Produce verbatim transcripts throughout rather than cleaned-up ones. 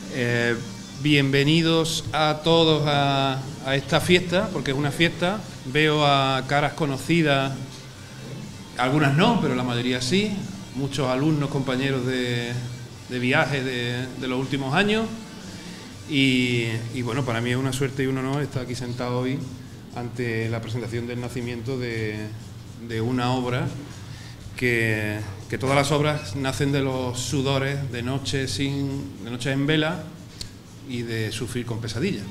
Eh, bienvenidos a todos a, a esta fiesta, porque es una fiesta. Veo a caras conocidas, algunas no, pero la mayoría sí. Muchos alumnos, compañeros de, de viaje de, de los últimos años. Y, y bueno, para mí es una suerte y un honor estar aquí sentado hoy ante la presentación del nacimiento de, de una obra que, que todas las obras nacen de los sudores de noches sin, de noches en vela y de sufrir con pesadillas.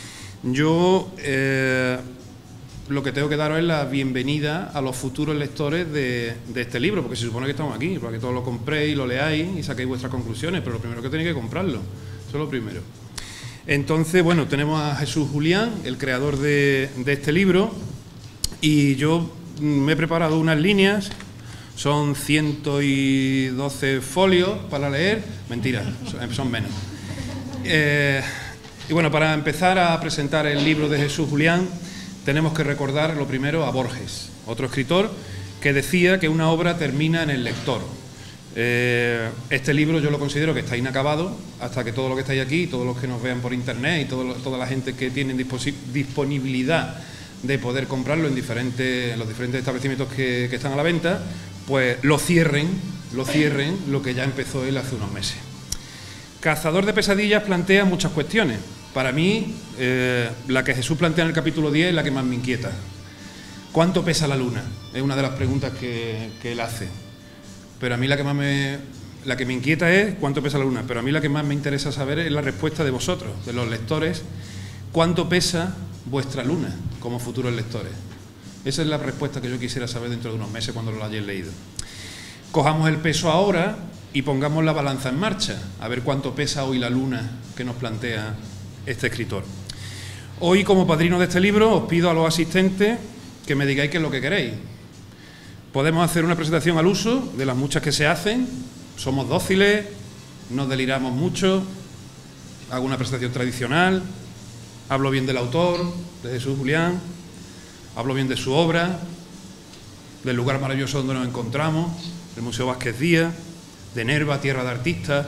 Yo eh, lo que tengo que daros es la bienvenida a los futuros lectores de, de este libro, porque se supone que estamos aquí, para que todos lo compréis, lo leáis y saquéis vuestras conclusiones, pero lo primero que tenéis que comprarlo, eso es lo primero. Entonces, bueno, tenemos a Jesús Julián, el creador de, de este libro, y yo me he preparado unas líneas, son ciento doce folios para leer, mentira, son, son menos. Eh, y bueno, para empezar a presentar el libro de Jesús Julián, tenemos que recordar lo primero a Borges, otro escritor que decía que una obra termina en el lector. Eh, este libro yo lo considero que está inacabado hasta que todo lo que estáis aquí, todos los que nos vean por internet y todo lo, toda la gente que tiene disponibilidad de poder comprarlo en, diferentes, en los diferentes establecimientos que, que están a la venta, pues lo cierren, lo cierren lo que ya empezó él hace unos meses. Cazador de pesadillas plantea muchas cuestiones. Para mí, eh, la que Jesús plantea en el capítulo diez es la que más me inquieta. ¿Cuánto pesa la luna? Es una de las preguntas que, que él hace. Pero a mí la que más me, la que me inquieta es cuánto pesa la luna, pero a mí la que más me interesa saber es la respuesta de vosotros, de los lectores, cuánto pesa vuestra luna como futuros lectores. Esa es la respuesta que yo quisiera saber dentro de unos meses cuando lo hayáis leído. Cojamos el peso ahora y pongamos la balanza en marcha, a ver cuánto pesa hoy la luna que nos plantea este escritor. Hoy, como padrino de este libro, os pido a los asistentes que me digáis qué es lo que queréis. Podemos hacer una presentación al uso, de las muchas que se hacen, somos dóciles, no deliramos mucho, hago una presentación tradicional, hablo bien del autor, de Jesús Julián, hablo bien de su obra, del lugar maravilloso donde nos encontramos, el Museo Vázquez Díaz, de Nerva, tierra de artistas,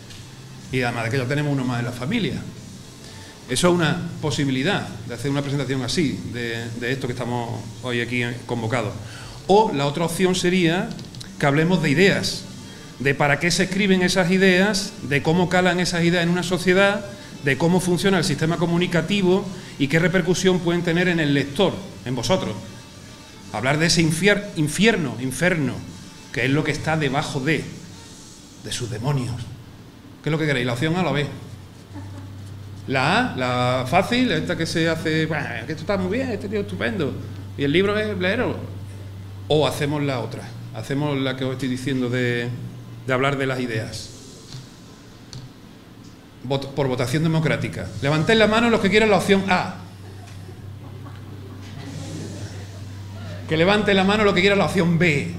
y además de que ya tenemos uno más en la familia. Eso es una posibilidad de hacer una presentación así, de, de esto que estamos hoy aquí convocados. O la otra opción sería que hablemos de ideas, de para qué se escriben esas ideas, de cómo calan esas ideas en una sociedad, de cómo funciona el sistema comunicativo y qué repercusión pueden tener en el lector, en vosotros. Hablar de ese infier, infierno, inferno, que es lo que está debajo de, de sus demonios. ¿Qué es lo que queréis? ¿La opción A o la B? La A, la fácil, esta que se hace, bueno, que esto está muy bien, este tío es estupendo, y el libro es leerlo. O hacemos la otra, hacemos la que os estoy diciendo de, de hablar de las ideas. Vot, por votación democrática. Levanten la mano los que quieran la opción A. Que levanten la mano los que quieran la opción B.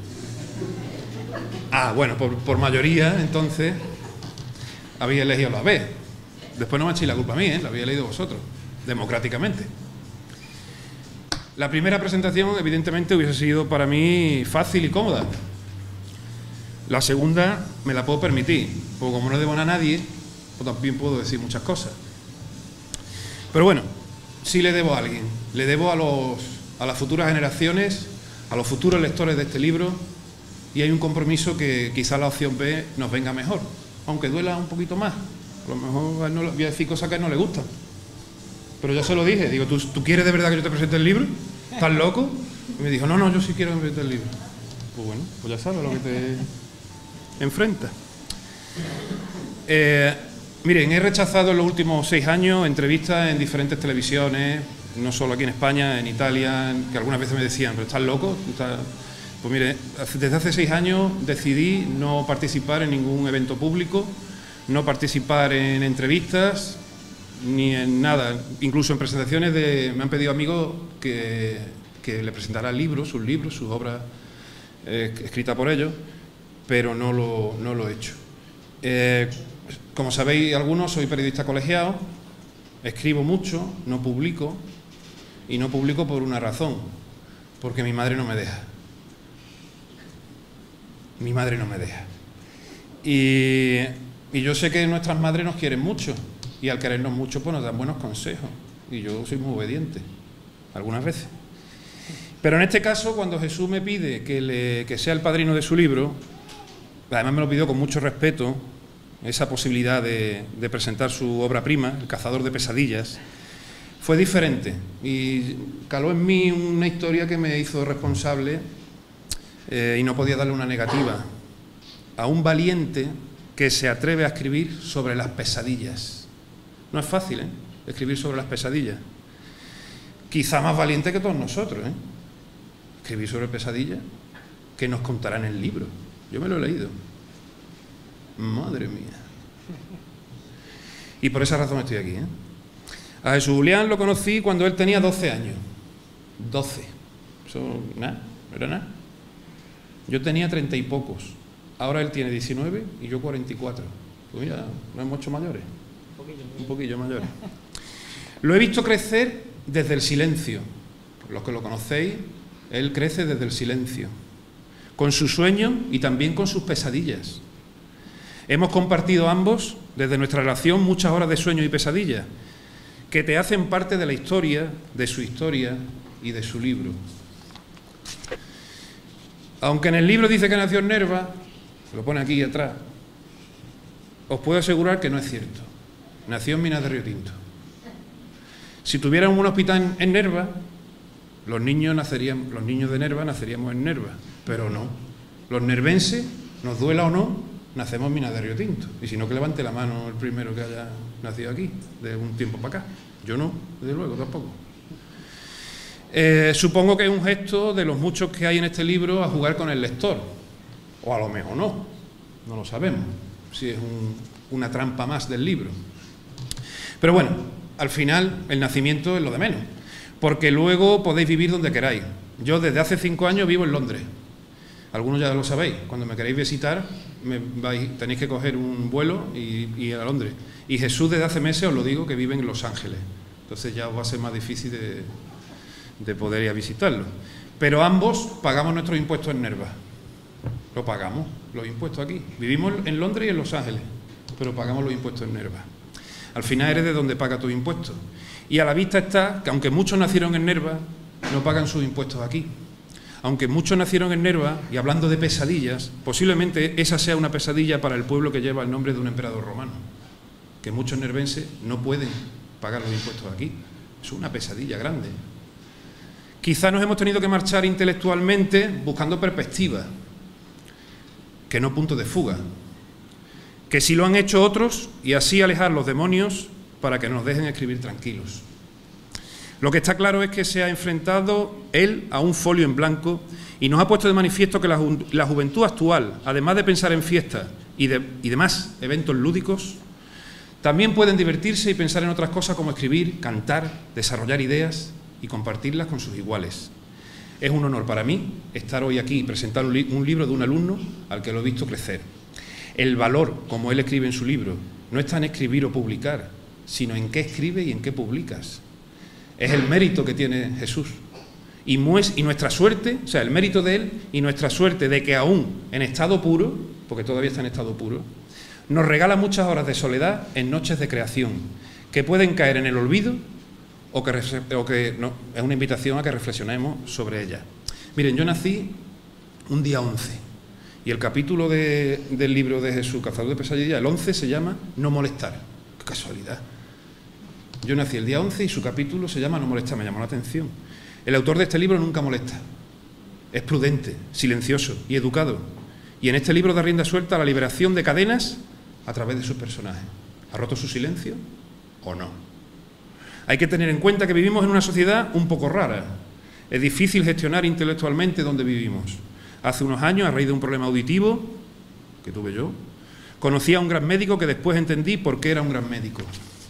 Ah, bueno, por, por mayoría, entonces, habéis elegido la B. Después no me echéis la culpa a mí, ¿eh? La habéis elegido vosotros, democráticamente. La primera presentación, evidentemente, hubiese sido para mí fácil y cómoda. La segunda me la puedo permitir, porque como no debo a nadie, pues también puedo decir muchas cosas. Pero bueno, sí le debo a alguien. Le debo a, los, a las futuras generaciones, a los futuros lectores de este libro, y hay un compromiso que quizá la opción B nos venga mejor, aunque duela un poquito más. A lo mejor a él no, voy a decir cosas que a él no le gustan. Pero yo se lo dije, digo, ¿tú, ¿tú quieres de verdad que yo te presente el libro? ¿Estás loco? Y me dijo, no, no, yo sí quiero que me presente el libro. Pues bueno, pues ya sabes lo que te enfrentas. Eh, miren, he rechazado en los últimos seis años entrevistas en diferentes televisiones, no solo aquí en España, en Italia, que algunas veces me decían, ¿pero estás loco? ¿Estás...? Pues mire, desde hace seis años decidí no participar en ningún evento público, no participar en entrevistas, ni en nada, incluso en presentaciones de... Me han pedido amigos que, que le presentara libros, sus libros, sus obras eh, escritas por ellos, pero no lo, no lo he hecho. Eh, como sabéis algunos, soy periodista colegiado, escribo mucho, no publico, y no publico por una razón, porque mi madre no me deja. Mi madre no me deja. Y Y yo sé que nuestras madres nos quieren mucho, y al querernos mucho pues nos dan buenos consejos, y yo soy muy obediente, algunas veces. Pero en este caso, cuando Jesús me pide que, le, que sea el padrino de su libro, además me lo pidió con mucho respeto, esa posibilidad de, de presentar su obra prima, El cazador de pesadillas, fue diferente y caló en mí una historia que me hizo responsable eh, y no podía darle una negativa a un valiente que se atreve a escribir sobre las pesadillas. No es fácil, ¿eh?, escribir sobre las pesadillas. Quizá más valiente que todos nosotros, ¿eh? Escribir sobre pesadillas, que nos contará en el libro. Yo me lo he leído. Madre mía. Y por esa razón estoy aquí, ¿eh? A Jesús Julián lo conocí cuando él tenía doce años. doce. Eso, nada, no era nada. Yo tenía treinta y pocos. Ahora él tiene diecinueve y yo cuarenta y cuatro. Pues mira, no es mucho mayores. Un poquillo, un poquillo mayores. Lo he visto crecer desde el silencio. Los que lo conocéis, él crece desde el silencio, con sus sueños y también con sus pesadillas. Hemos compartido ambos, desde nuestra relación, muchas horas de sueño y pesadillas, que te hacen parte de la historia, de su historia y de su libro. Aunque en el libro dice que nació en Nerva, lo pone aquí atrás, os puedo asegurar que no es cierto. Nació en Minas de Río Tinto. Si tuviéramos un hospital en Nerva, los niños, nacerían, los niños de Nerva naceríamos en Nerva, pero no. Los nervenses, nos duela o no, nacemos en Minas de Río Tinto. Y si no, que levante la mano el primero que haya nacido aquí, de un tiempo para acá. Yo no, desde luego, tampoco. Eh, supongo que es un gesto de los muchos que hay en este libro a jugar con el lector. O a lo mejor no, no lo sabemos, si es un, una trampa más del libro. Pero bueno, al final el nacimiento es lo de menos, porque luego podéis vivir donde queráis. Yo desde hace cinco años vivo en Londres. Algunos ya lo sabéis, cuando me queréis visitar me vais, tenéis que coger un vuelo y ir a Londres. Y Jesús desde hace meses, os lo digo, que vive en Los Ángeles. Entonces ya os va a ser más difícil de, de poder ir a visitarlo. Pero ambos pagamos nuestros impuestos en Nerva. Lo pagamos, los impuestos aquí. Vivimos en Londres y en Los Ángeles, pero pagamos los impuestos en Nerva. Al final eres de donde paga tus impuestos. Y a la vista está que aunque muchos nacieron en Nerva, no pagan sus impuestos aquí. Aunque muchos nacieron en Nerva, y hablando de pesadillas, posiblemente esa sea una pesadilla para el pueblo que lleva el nombre de un emperador romano. Que muchos nervenses no pueden pagar los impuestos aquí. Es una pesadilla grande. Quizá nos hemos tenido que marchar intelectualmente buscando perspectiva, que no punto de fuga. Que sí lo han hecho otros y así alejar los demonios para que nos dejen escribir tranquilos. Lo que está claro es que se ha enfrentado él a un folio en blanco y nos ha puesto de manifiesto que la, ju la juventud actual, además de pensar en fiestas y, de, y demás eventos lúdicos, también pueden divertirse y pensar en otras cosas como escribir, cantar, desarrollar ideas y compartirlas con sus iguales. Es un honor para mí estar hoy aquí y presentar un, li un libro de un alumno al que lo he visto crecer. El valor, como él escribe en su libro, no está en escribir o publicar, sino en qué escribe y en qué publicas. Es el mérito que tiene Jesús. Y, y nuestra suerte, o sea, el mérito de él y nuestra suerte de que aún en estado puro, porque todavía está en estado puro, nos regala muchas horas de soledad en noches de creación, que pueden caer en el olvido o que, o que no, es una invitación a que reflexionemos sobre ellas. Miren, yo nací un día once y el capítulo de, del libro de Jesús, Cazador de Pesadillas, el once se llama No molestar. ¡Qué casualidad! Yo nací el día once y su capítulo se llama No molestar, me llamó la atención. El autor de este libro nunca molesta. Es prudente, silencioso y educado. Y en este libro da rienda suelta a la liberación de cadenas a través de sus personajes. ¿Ha roto su silencio o no? Hay que tener en cuenta que vivimos en una sociedad un poco rara. Es difícil gestionar intelectualmente donde vivimos. Hace unos años, a raíz de un problema auditivo que tuve yo, conocí a un gran médico que después entendí por qué era un gran médico.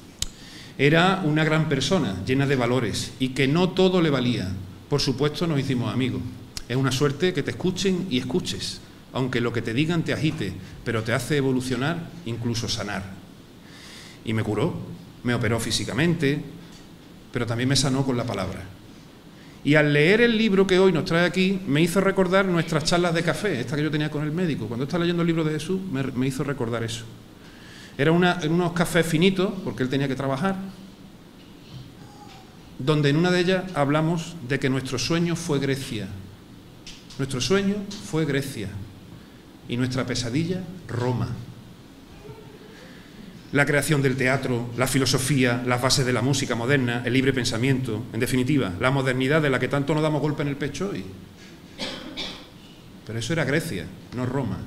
Era una gran persona, llena de valores, y que no todo le valía. Por supuesto, nos hicimos amigos. Es una suerte que te escuchen y escuches, aunque lo que te digan te agite, pero te hace evolucionar, incluso sanar. Y me curó, me operó físicamente, pero también me sanó con la palabra. Y al leer el libro que hoy nos trae aquí, me hizo recordar nuestras charlas de café, esta que yo tenía con el médico. Cuando estaba leyendo el libro de Jesús, me, me hizo recordar eso. Era una, en unos cafés finitos, porque él tenía que trabajar, donde en una de ellas hablamos de que nuestro sueño fue Grecia. Nuestro sueño fue Grecia y nuestra pesadilla, Roma. La creación del teatro, la filosofía, las bases de la música moderna, el libre pensamiento, en definitiva, la modernidad de la que tanto nos damos golpe en el pecho hoy. Pero eso era Grecia, no Roma.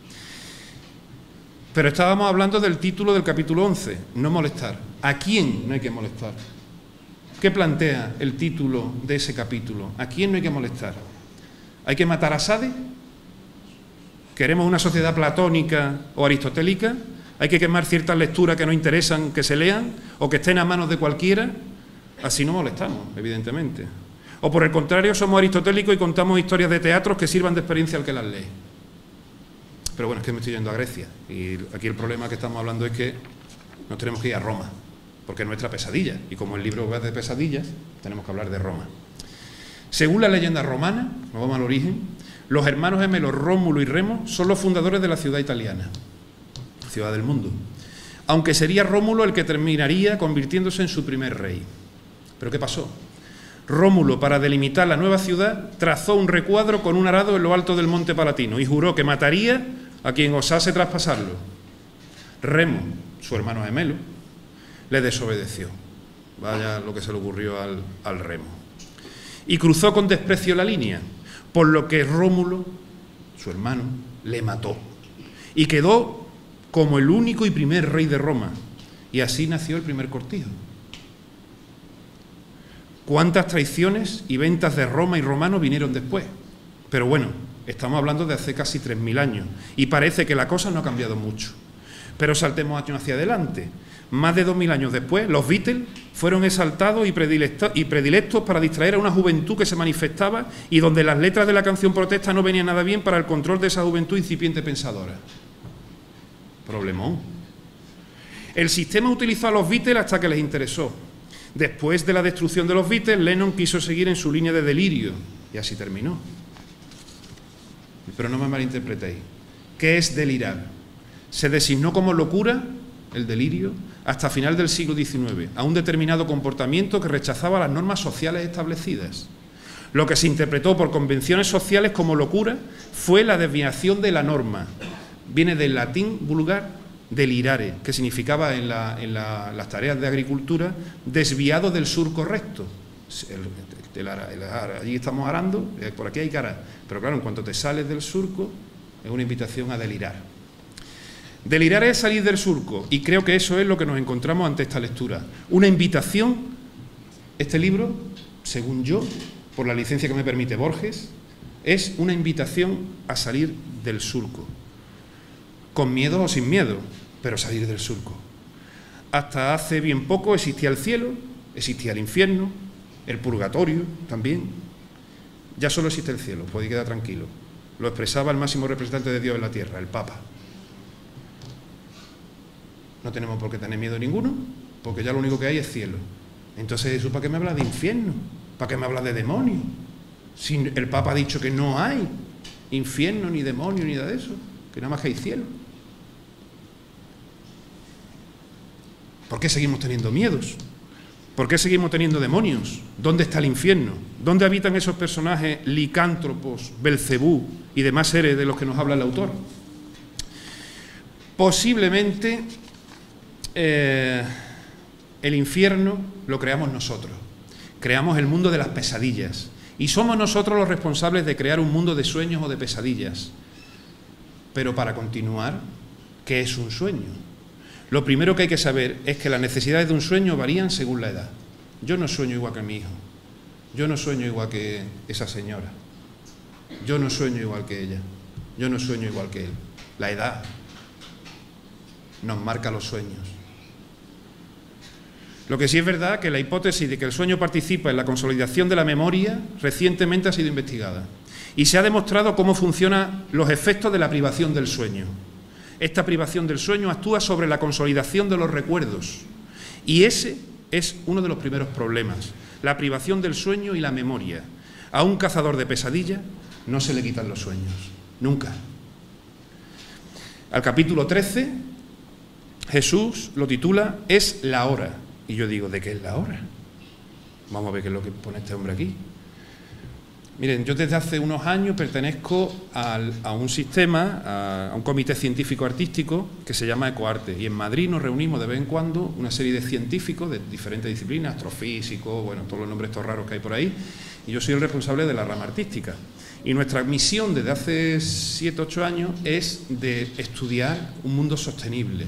Pero estábamos hablando del título del capítulo once, no molestar. ¿A quién no hay que molestar? ¿Qué plantea el título de ese capítulo? ¿A quién no hay que molestar? ¿Hay que matar a Sade? ¿Queremos una sociedad platónica o aristotélica? ¿Hay que quemar ciertas lecturas que nos interesan que se lean o que estén a manos de cualquiera? Así no molestamos, evidentemente. O por el contrario, somos aristotélicos y contamos historias de teatros que sirvan de experiencia al que las lee. Pero bueno, es que me estoy yendo a Grecia y aquí el problema que estamos hablando es que nos tenemos que ir a Roma, porque es nuestra pesadilla, y como el libro va de pesadillas, tenemos que hablar de Roma. Según la leyenda romana, nos vamos al origen, los hermanos gemelos Rómulo y Remo son los fundadores de la ciudad italiana, ciudad del mundo, aunque sería Rómulo el que terminaría convirtiéndose en su primer rey. ¿Pero qué pasó? Rómulo, para delimitar la nueva ciudad, trazó un recuadro con un arado en lo alto del monte Palatino y juró que mataría a quien osase traspasarlo. Remo, su hermano gemelo, le desobedeció. Vaya lo que se le ocurrió al, al Remo. Y cruzó con desprecio la línea, por lo que Rómulo, su hermano, le mató. Y quedó como el único y primer rey de Roma. Y así nació el primer cortijo. ¿Cuántas traiciones y ventas de Roma y romanos vinieron después? Pero bueno, estamos hablando de hace casi tres mil años y parece que la cosa no ha cambiado mucho. Pero saltemos años hacia adelante. Más de dos mil años después, los Beatles fueron exaltados y predilectos, y predilectos para distraer a una juventud que se manifestaba y donde las letras de la canción protesta no venían nada bien para el control de esa juventud incipiente pensadora. Problemón. El sistema utilizó a los Beatles hasta que les interesó. Después de la destrucción de los Beatles, Lennon quiso seguir en su línea de delirio y así terminó. Pero no me malinterpretéis. ¿Qué es delirar? Se designó como locura, el delirio, hasta final del siglo diecinueve, a un determinado comportamiento que rechazaba las normas sociales establecidas. Lo que se interpretó por convenciones sociales como locura fue la desviación de la norma. Viene del latín vulgar delirare, que significaba en, la, en la, las tareas de agricultura desviado del surco recto. El, el, el, el, allí estamos arando, por aquí hay cara, pero claro, en cuanto te sales del surco es una invitación a delirar. Delirar es salir del surco y creo que eso es lo que nos encontramos ante esta lectura. Una invitación, este libro, según yo, por la licencia que me permite Borges, es una invitación a salir del surco. Con miedo o sin miedo, pero salir del surco. Hasta hace bien poco existía el cielo, existía el infierno, el purgatorio también. Ya solo existe el cielo, podéis quedar tranquilo. Lo expresaba el máximo representante de Dios en la tierra, el Papa. No tenemos por qué tener miedo ninguno, porque ya lo único que hay es cielo. Entonces, ¿eso para qué me habla de infierno? ¿Para qué me habla de demonio? Si el Papa ha dicho que no hay infierno, ni demonio, ni nada de eso, que nada más que hay cielo. ¿Por qué seguimos teniendo miedos? ¿Por qué seguimos teniendo demonios? ¿Dónde está el infierno? ¿Dónde habitan esos personajes licántropos, Belcebú y demás seres de los que nos habla el autor? Posiblemente eh, el infierno lo creamos nosotros. Creamos el mundo de las pesadillas. Y somos nosotros los responsables de crear un mundo de sueños o de pesadillas. Pero para continuar, ¿qué es un sueño? Lo primero que hay que saber es que las necesidades de un sueño varían según la edad. Yo no sueño igual que mi hijo. Yo no sueño igual que esa señora. Yo no sueño igual que ella. Yo no sueño igual que él. La edad nos marca los sueños. Lo que sí es verdad es que la hipótesis de que el sueño participa en la consolidación de la memoria recientemente ha sido investigada y se ha demostrado cómo funcionan los efectos de la privación del sueño. Esta privación del sueño actúa sobre la consolidación de los recuerdos y ese es uno de los primeros problemas, la privación del sueño y la memoria. A un cazador de pesadillas no se le quitan los sueños, nunca. Al capítulo trece Jesús lo titula Es la hora. Y yo digo, ¿de qué es la hora? Vamos a ver qué es lo que pone este hombre aquí. Miren, yo desde hace unos años pertenezco al, a un sistema, a, a un comité científico-artístico que se llama Ecoarte. Y en Madrid nos reunimos de vez en cuando una serie de científicos de diferentes disciplinas, astrofísicos, bueno, todos los nombres estos raros que hay por ahí. Y yo soy el responsable de la rama artística. Y nuestra misión desde hace siete, ocho años es de estudiar un mundo sostenible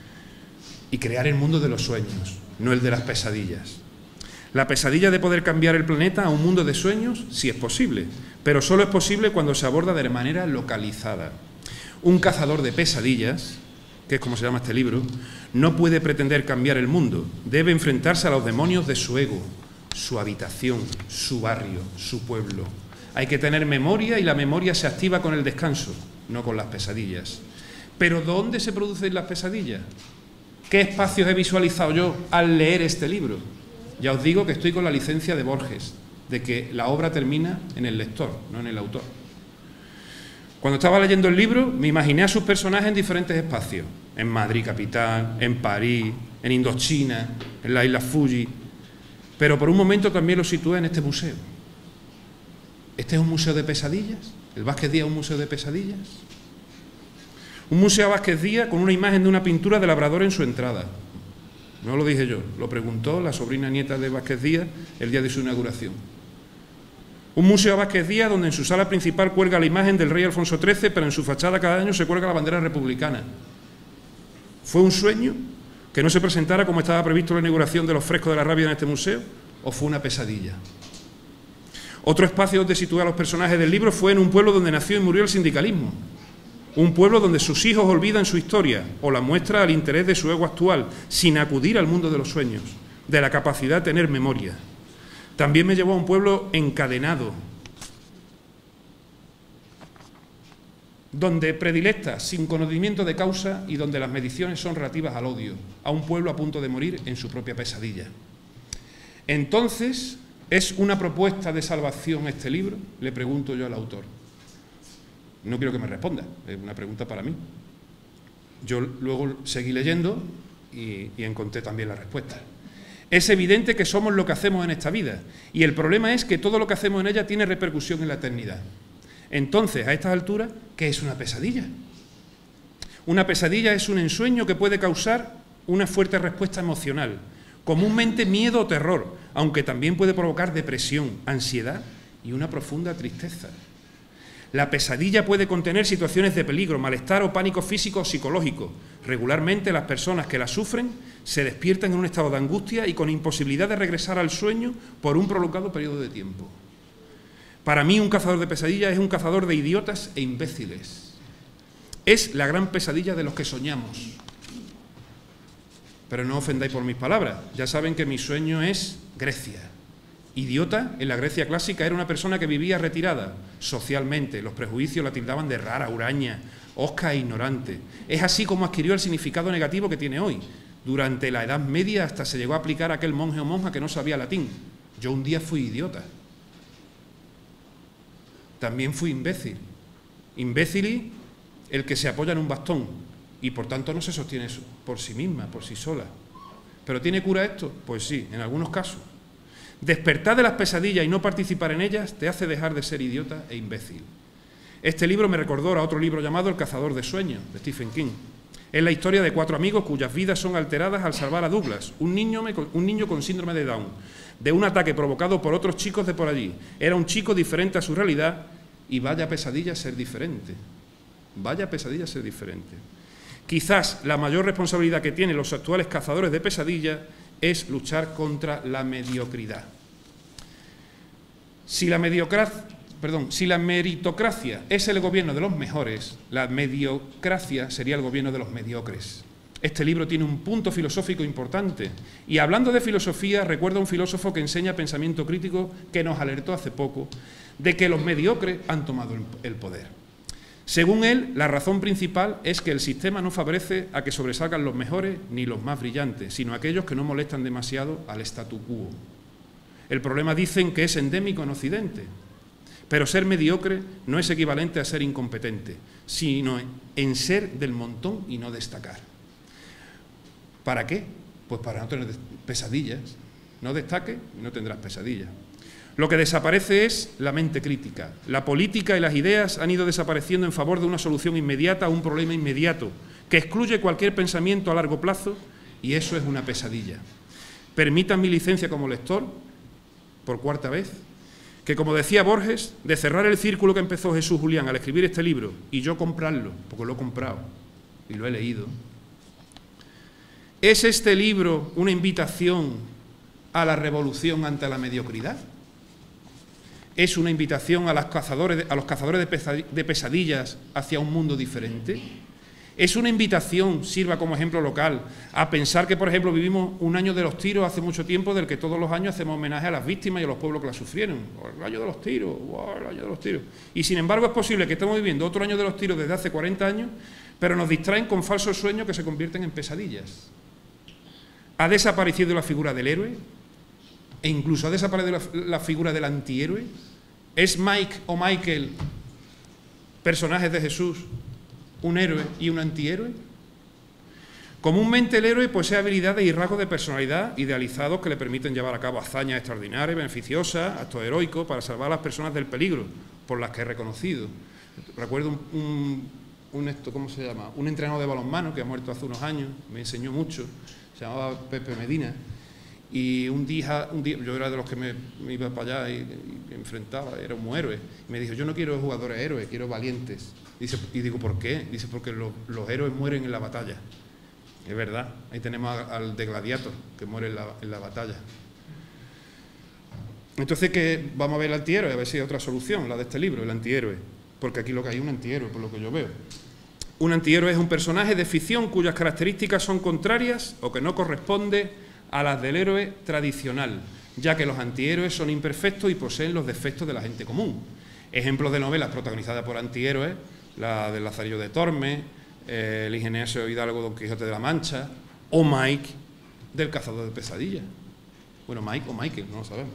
y crear el mundo de los sueños, no el de las pesadillas. La pesadilla de poder cambiar el planeta a un mundo de sueños sí es posible, pero solo es posible cuando se aborda de manera localizada. Un cazador de pesadillas, que es como se llama este libro, no puede pretender cambiar el mundo, debe enfrentarse a los demonios de su ego, su habitación, su barrio, su pueblo. Hay que tener memoria y la memoria se activa con el descanso, no con las pesadillas. ¿Pero dónde se producen las pesadillas? ¿Qué espacios he visualizado yo al leer este libro? Ya os digo que estoy con la licencia de Borges, de que la obra termina en el lector, no en el autor. Cuando estaba leyendo el libro, me imaginé a sus personajes en diferentes espacios. En Madrid capital, en París, en Indochina, en la isla Fuji. Pero por un momento también lo situé en este museo. ¿Este es un museo de pesadillas? ¿El Vázquez Díaz es un museo de pesadillas? Un museo Vázquez Díaz con una imagen de una pintura de Labrador en su entrada. No lo dije yo, lo preguntó la sobrina nieta de Vázquez Díaz el día de su inauguración. Un museo Vázquez Díaz donde en su sala principal cuelga la imagen del rey Alfonso trece, pero en su fachada cada año se cuelga la bandera republicana. ¿Fue un sueño que no se presentara como estaba previsto la inauguración de los frescos de la Rábida en este museo? ¿O fue una pesadilla? Otro espacio donde situé a los personajes del libro fue en un pueblo donde nació y murió el sindicalismo. Un pueblo donde sus hijos olvidan su historia o la muestra al interés de su ego actual, sin acudir al mundo de los sueños, de la capacidad de tener memoria. También me llevó a un pueblo encadenado, donde predilecta, sin conocimiento de causa y donde las mediciones son relativas al odio, a un pueblo a punto de morir en su propia pesadilla. Entonces, ¿es una propuesta de salvación este libro? Le pregunto yo al autor. No quiero que me responda, es una pregunta para mí. Yo luego seguí leyendo y, y encontré también la respuesta. Es evidente que somos lo que hacemos en esta vida y el problema es que todo lo que hacemos en ella tiene repercusión en la eternidad. Entonces, a estas alturas, ¿qué es una pesadilla? Una pesadilla es un ensueño que puede causar una fuerte respuesta emocional, comúnmente miedo o terror, aunque también puede provocar depresión, ansiedad y una profunda tristeza. La pesadilla puede contener situaciones de peligro, malestar o pánico físico o psicológico. Regularmente las personas que la sufren se despiertan en un estado de angustia y con imposibilidad de regresar al sueño por un prolongado periodo de tiempo. Para mí un cazador de pesadillas es un cazador de idiotas e imbéciles. Es la gran pesadilla de los que soñamos. Pero no ofendáis por mis palabras, ya saben que mi sueño es Grecia. Idiota, en la Grecia clásica, era una persona que vivía retirada socialmente, los prejuicios la tildaban de rara, huraña, osca e ignorante. Es así como adquirió el significado negativo que tiene hoy. Durante la Edad Media hasta se llegó a aplicar a aquel monje o monja que no sabía latín. Yo un día fui idiota. También fui imbécil. Imbécil el que se apoya en un bastón y por tanto no se sostiene por sí misma, por sí sola. ¿Pero tiene cura esto? Pues sí, en algunos casos. Despertar de las pesadillas y no participar en ellas te hace dejar de ser idiota e imbécil. Este libro me recordó a otro libro llamado El cazador de sueños, de Stephen King. Es la historia de cuatro amigos cuyas vidas son alteradas al salvar a Douglas, un niño, un niño con síndrome de Down, de un ataque provocado por otros chicos de por allí. Era un chico diferente a su realidad y vaya pesadilla ser diferente. Vaya pesadilla ser diferente. Quizás la mayor responsabilidad que tienen los actuales cazadores de pesadillas es luchar contra la mediocridad. Si la mediocracia, perdón, si la meritocracia es el gobierno de los mejores, la mediocracia sería el gobierno de los mediocres. Este libro tiene un punto filosófico importante y hablando de filosofía recuerdo a un filósofo que enseña pensamiento crítico que nos alertó hace poco de que los mediocres han tomado el poder. Según él, la razón principal es que el sistema no favorece a que sobresalgan los mejores ni los más brillantes, sino aquellos que no molestan demasiado al statu quo. El problema dicen que es endémico en Occidente, pero ser mediocre no es equivalente a ser incompetente, sino en ser del montón y no destacar. ¿Para qué? Pues para no tener pesadillas. No destaques y no tendrás pesadillas. Lo que desaparece es la mente crítica. La política y las ideas han ido desapareciendo en favor de una solución inmediata a un problema inmediato, que excluye cualquier pensamiento a largo plazo, y eso es una pesadilla. Permitan mi licencia como lector, por cuarta vez, que como decía Borges, de cerrar el círculo que empezó Jesús Julián al escribir este libro, y yo comprarlo, porque lo he comprado y lo he leído, ¿es este libro una invitación a la revolución ante la mediocridad? ¿Es una invitación a, las cazadores, a los cazadores de pesadillas hacia un mundo diferente? ¿Es una invitación, sirva como ejemplo local, a pensar que, por ejemplo, vivimos un año de los tiros hace mucho tiempo, del que todos los años hacemos homenaje a las víctimas y a los pueblos que las sufrieron? El año de los tiros, wow, el año de los tiros. Y sin embargo es posible que estemos viviendo otro año de los tiros desde hace cuarenta años, pero nos distraen con falsos sueños que se convierten en pesadillas. ¿Ha desaparecido la figura del héroe? ¿E incluso ha desaparecido la, la figura del antihéroe? ¿Es Mike o Michael, personajes de Jesús, un héroe y un antihéroe? Comúnmente el héroe posee habilidades y rasgos de personalidad idealizados que le permiten llevar a cabo hazañas extraordinarias, beneficiosas, actos heroicos para salvar a las personas del peligro, por las que he reconocido. Recuerdo un, un, un esto, ¿cómo se llama? Un entrenador de balonmano que ha muerto hace unos años, me enseñó mucho, se llamaba Pepe Medina, y un día, un día yo era de los que me, me iba para allá y, y me enfrentaba, era un héroe, y me dijo, yo no quiero jugadores héroes, quiero valientes. Dice, y digo, ¿por qué? Dice, porque lo, los héroes mueren en la batalla. Es verdad, ahí tenemos a, al de Gladiator, que muere en la, en la batalla. Entonces, ¿qué? Vamos a ver el antihéroe, a ver si hay otra solución, la de este libro, el antihéroe. Porque aquí lo que hay es un antihéroe, por lo que yo veo. Un antihéroe es un personaje de ficción cuyas características son contrarias o que no corresponde a las del héroe tradicional, ya que los antihéroes son imperfectos y poseen los defectos de la gente común. Ejemplos de novelas protagonizadas por antihéroes: la del Lazarillo de Tormes, eh, el ingeniero Hidalgo Don Quijote de la Mancha, o Mike del Cazador de Pesadillas. Bueno, Mike o Michael, no lo sabemos.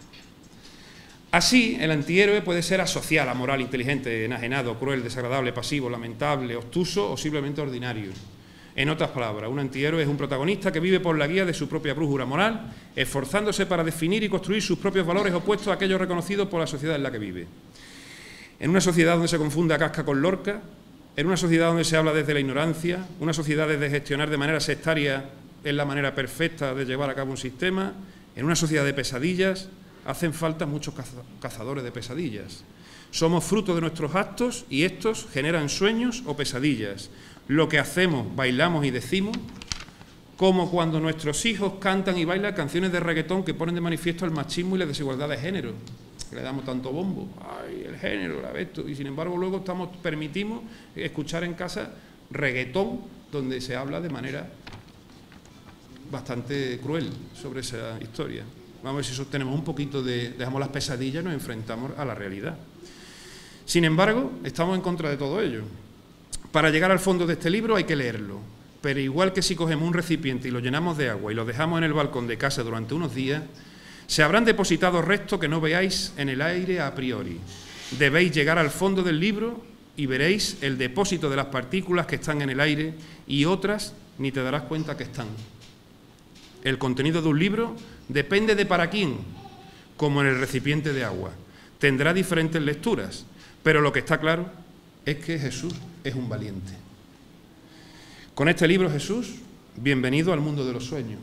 Así, el antihéroe puede ser asocial, amoral, inteligente, enajenado, cruel, desagradable, pasivo, lamentable, obtuso o simplemente ordinario. En otras palabras, un antihéroe es un protagonista que vive por la guía de su propia brújula moral, esforzándose para definir y construir sus propios valores opuestos a aquellos reconocidos por la sociedad en la que vive. En una sociedad donde se confunde a Kafka con Lorca, en una sociedad donde se habla desde la ignorancia, una sociedad desde gestionar de manera sectaria es la manera perfecta de llevar a cabo un sistema, en una sociedad de pesadillas hacen falta muchos cazadores de pesadillas. Somos fruto de nuestros actos y estos generan sueños o pesadillas. Lo que hacemos, bailamos y decimos, como cuando nuestros hijos cantan y bailan canciones de reggaetón que ponen de manifiesto el machismo y la desigualdad de género. Le damos tanto bombo, ay, el género, la esto, y sin embargo luego estamos, permitimos escuchar en casa reggaetón donde se habla de manera bastante cruel sobre esa historia. Vamos a ver si sostenemos un poquito de, dejamos las pesadillas y nos enfrentamos a la realidad. Sin embargo, estamos en contra de todo ello. Para llegar al fondo de este libro hay que leerlo, pero igual que si cogemos un recipiente y lo llenamos de agua y lo dejamos en el balcón de casa durante unos días, se habrán depositado restos que no veáis en el aire a priori. Debéis llegar al fondo del libro y veréis el depósito de las partículas que están en el aire y otras ni te darás cuenta que están. El contenido de un libro depende de para quién, como en el recipiente de agua. Tendrá diferentes lecturas, pero lo que está claro es que Jesús es un valiente. Con este libro, Jesús, bienvenido al mundo de los sueños.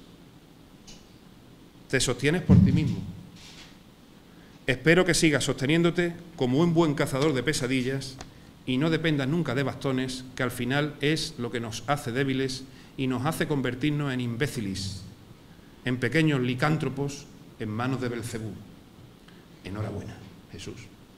Te sostienes por ti mismo. Espero que sigas sosteniéndote como un buen cazador de pesadillas y no dependas nunca de bastones, que al final es lo que nos hace débiles y nos hace convertirnos en imbéciles, en pequeños licántropos en manos de Belcebú. Enhorabuena, Jesús.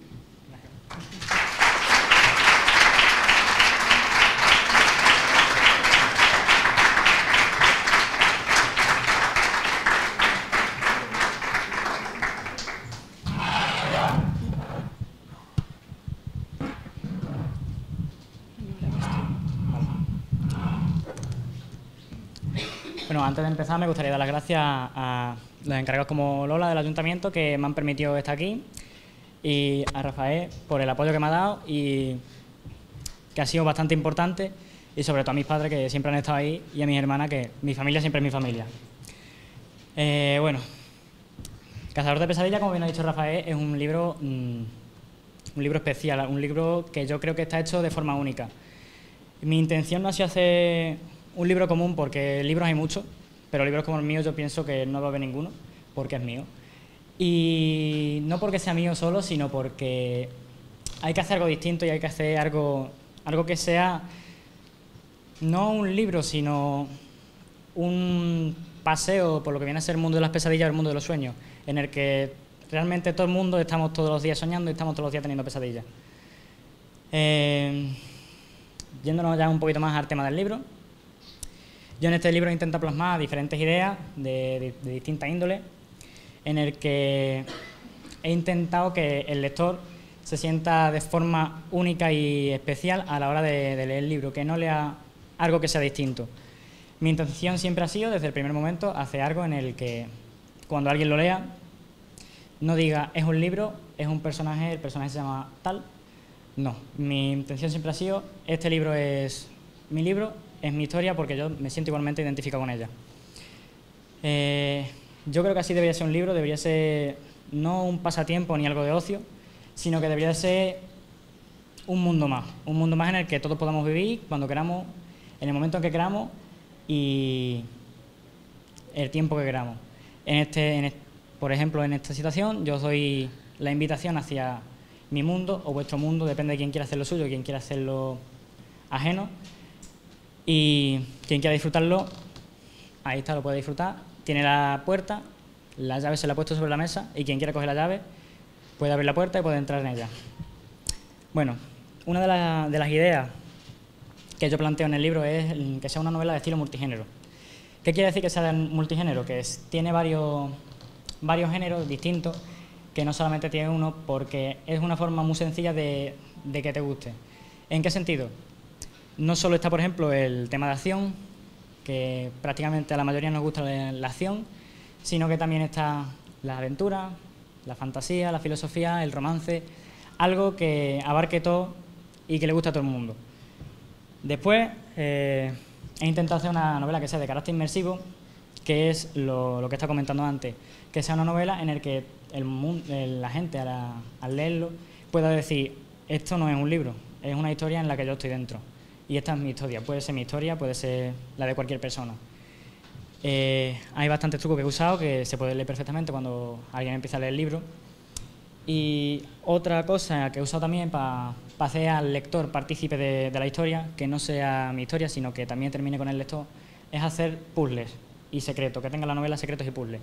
Bueno, antes de empezar me gustaría dar las gracias a los encargados como Lola del Ayuntamiento que me han permitido estar aquí y a Rafael por el apoyo que me ha dado y que ha sido bastante importante y sobre todo a mis padres, que siempre han estado ahí, y a mis hermanas, que mi familia siempre es mi familia. Eh, bueno, Cazador de Pesadillas, como bien ha dicho Rafael, es un libro, mmm, un libro especial, un libro que yo creo que está hecho de forma única. Mi intención no ha sido hacer un libro común, porque libros hay muchos, pero libros como el mío yo pienso que no va a haber ninguno, porque es mío. Y no porque sea mío solo, sino porque hay que hacer algo distinto y hay que hacer algo, algo que sea no un libro, sino un paseo por lo que viene a ser el mundo de las pesadillas o el mundo de los sueños, en el que realmente todo el mundo estamos todos los días soñando y estamos todos los días teniendo pesadillas. Eh, yéndonos ya un poquito más al tema del libro, yo en este libro intento plasmar diferentes ideas de, de, de distintas índoles, en el que he intentado que el lector se sienta de forma única y especial a la hora de, de leer el libro, que no lea algo que sea distinto. Mi intención siempre ha sido, desde el primer momento, hacer algo en el que cuando alguien lo lea, no diga, es un libro, es un personaje, el personaje se llama tal. No, mi intención siempre ha sido, este libro es mi libro, es mi historia, porque yo me siento igualmente identificado con ella. Eh, yo creo que así debería ser un libro, debería ser no un pasatiempo ni algo de ocio, sino que debería ser un mundo más, un mundo más en el que todos podamos vivir cuando queramos, en el momento en que queramos y el tiempo que queramos. En este, en este, por ejemplo, en esta situación, yo os doy la invitación hacia mi mundo o vuestro mundo, depende de quién quiera hacer lo suyo, quién quiera hacerlo ajeno, y quien quiera disfrutarlo, ahí está, lo puede disfrutar. Tiene la puerta, la llave se la ha puesto sobre la mesa y quien quiera coger la llave puede abrir la puerta y puede entrar en ella. Bueno, una de, la, de las ideas que yo planteo en el libro es que sea una novela de estilo multigénero. ¿Qué quiere decir que sea de multigénero? Que es, tiene varios, varios géneros distintos, que no solamente tiene uno, porque es una forma muy sencilla de, de que te guste. ¿En qué sentido? No solo está, por ejemplo, el tema de acción, que prácticamente a la mayoría nos gusta la, la acción, sino que también está la aventura, la fantasía, la filosofía, el romance, algo que abarque todo y que le guste a todo el mundo. Después, eh, he intentado hacer una novela que sea de carácter inmersivo, que es lo, lo que estaba comentando antes, que sea una novela en la que el, el, la gente, a la, al leerlo, pueda decir, esto no es un libro, es una historia en la que yo estoy dentro. Y esta es mi historia, puede ser mi historia, puede ser la de cualquier persona. Eh, hay bastantes trucos que he usado que se pueden leer perfectamente cuando alguien empieza a leer el libro. Y otra cosa que he usado también para pa hacer al lector partícipe de, de la historia, que no sea mi historia, sino que también termine con el lector, es hacer puzzles y secretos, que tenga la novela secretos y puzzles.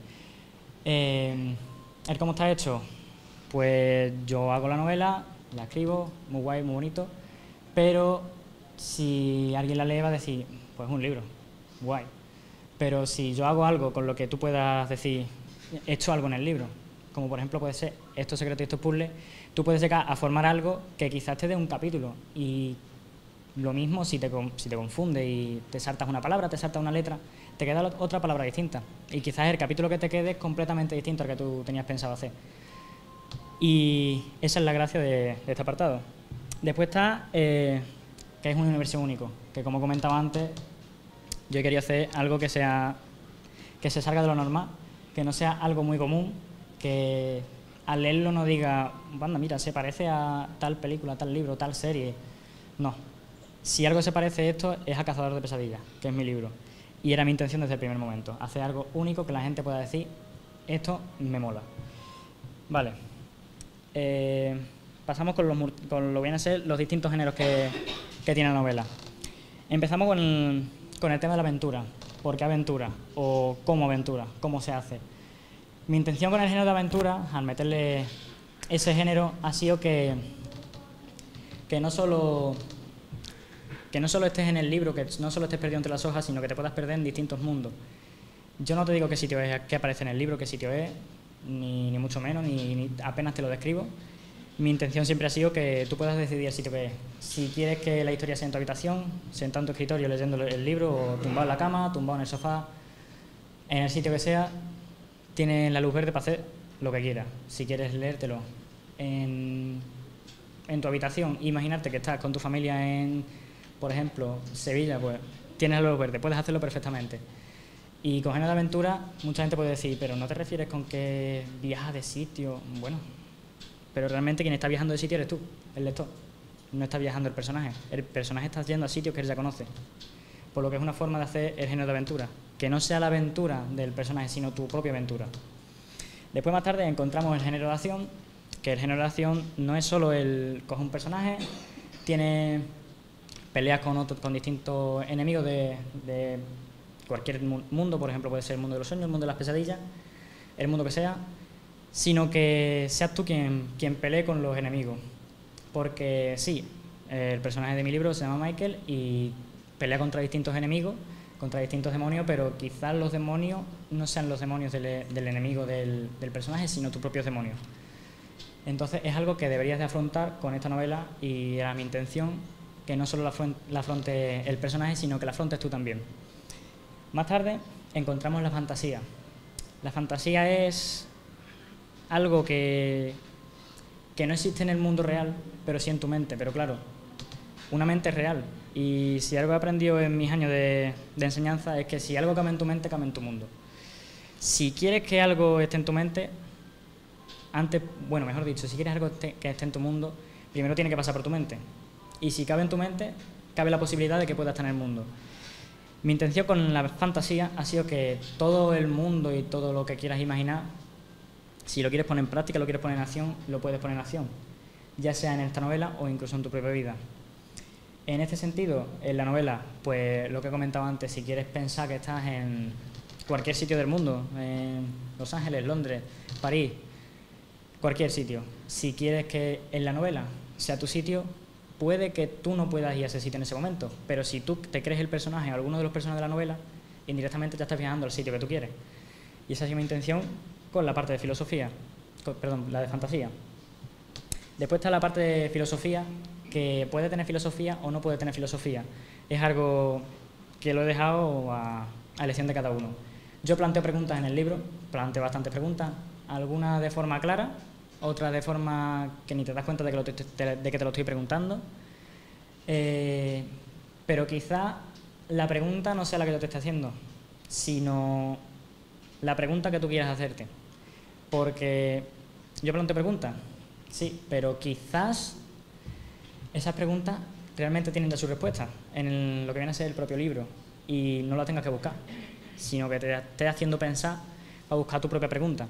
Eh, ¿El cómo está hecho? Pues yo hago la novela, la escribo, muy guay, muy bonito, pero si alguien la lee va a decir, pues es un libro, guay. Pero si yo hago algo con lo que tú puedas decir, he hecho algo en el libro, como por ejemplo puede ser estos secretos y estos puzzles, tú puedes llegar a formar algo que quizás te dé un capítulo. Y lo mismo si te, si te confunde y te saltas una palabra, te saltas una letra, te queda otra palabra distinta. Y quizás el capítulo que te quede es completamente distinto al que tú tenías pensado hacer. Y esa es la gracia de, de este apartado. Después está, eh, que es un universo único, que como comentaba antes, yo quería hacer algo que sea que se salga de lo normal, que no sea algo muy común, que al leerlo no diga, banda, mira, se parece a tal película, tal libro, tal serie. No. Si algo se parece a esto, es a Cazador de Pesadillas, que es mi libro. Y era mi intención desde el primer momento, hacer algo único que la gente pueda decir, esto me mola. Vale. Eh, pasamos con, los, con lo que vienen a ser los distintos géneros que, que tiene la novela. Empezamos con el, con el tema de la aventura. ¿Por qué aventura? ¿O cómo aventura? ¿Cómo se hace? Mi intención con el género de aventura, al meterle ese género, ha sido que, que, no solo, que no solo estés en el libro, que no solo estés perdido entre las hojas, sino que te puedas perder en distintos mundos. Yo no te digo qué sitio es, qué aparece en el libro, qué sitio es, ni, ni mucho menos, ni, ni apenas te lo describo. Mi intención siempre ha sido que tú puedas decidir el sitio que es. Si quieres que la historia sea en tu habitación, sentado en tu escritorio leyendo el libro, o tumbado en la cama, tumbado en el sofá, en el sitio que sea, tienes la luz verde para hacer lo que quieras. Si quieres leértelo en, en tu habitación, imaginarte que estás con tu familia en, por ejemplo, Sevilla, pues tienes la luz verde, puedes hacerlo perfectamente. Y con género de aventura, mucha gente puede decir, pero ¿no te refieres con que viajas de sitio? Bueno, pero realmente quien está viajando de sitio eres tú, el lector. No está viajando el personaje. El personaje está yendo a sitios que él ya conoce. Por lo que es una forma de hacer el género de aventura. Que no sea la aventura del personaje, sino tu propia aventura. Después, más tarde, encontramos el género de acción, que el género de acción no es solo el coger un personaje, tiene peleas con, otro, con distintos enemigos de, de cualquier mundo, por ejemplo, puede ser el mundo de los sueños, el mundo de las pesadillas, el mundo que sea, sino que seas tú quien, quien pelee con los enemigos. Porque sí, el personaje de mi libro se llama Michael y pelea contra distintos enemigos, contra distintos demonios, pero quizás los demonios no sean los demonios del, del enemigo del, del personaje, sino tus propios demonios. Entonces es algo que deberías de afrontar con esta novela y era mi intención que no solo la afronte el personaje, sino que la afrontes tú también. Más tarde encontramos la fantasía. La fantasía es algo que, que no existe en el mundo real, pero sí en tu mente. Pero claro, una mente es real. Y si algo he aprendido en mis años de, de enseñanza es que si algo cambia en tu mente, cambia en tu mundo. Si quieres que algo esté en tu mente, antes, bueno, mejor dicho, si quieres algo esté, que esté en tu mundo, primero tiene que pasar por tu mente. Y si cabe en tu mente, cabe la posibilidad de que pueda estar en el mundo. Mi intención con la fantasía ha sido que todo el mundo y todo lo que quieras imaginar, si lo quieres poner en práctica, lo quieres poner en acción, lo puedes poner en acción, ya sea en esta novela o incluso en tu propia vida. En este sentido, en la novela, pues lo que he comentado antes, si quieres pensar que estás en cualquier sitio del mundo, en Los Ángeles, Londres, París, cualquier sitio, si quieres que en la novela sea tu sitio, puede que tú no puedas ir a ese sitio en ese momento, pero si tú te crees el personaje o alguno de los personajes de la novela, indirectamente ya estás viajando al sitio que tú quieres. Y esa ha sido mi intención con la parte de filosofía, con, perdón, la de fantasía. Después está la parte de filosofía, que puede tener filosofía o no puede tener filosofía. Es algo que lo he dejado a, a elección de cada uno. Yo planteo preguntas en el libro, planteo bastantes preguntas, algunas de forma clara, otras de forma que ni te das cuenta de que, lo te, de que te lo estoy preguntando. Eh, pero quizá la pregunta no sea la que yo te esté haciendo, sino la pregunta que tú quieras hacerte. Porque yo planteo preguntas, sí, pero quizás esas preguntas realmente tienen ya su respuesta en el, lo que viene a ser el propio libro y no la tengas que buscar, sino que te estés haciendo pensar para buscar tu propia pregunta.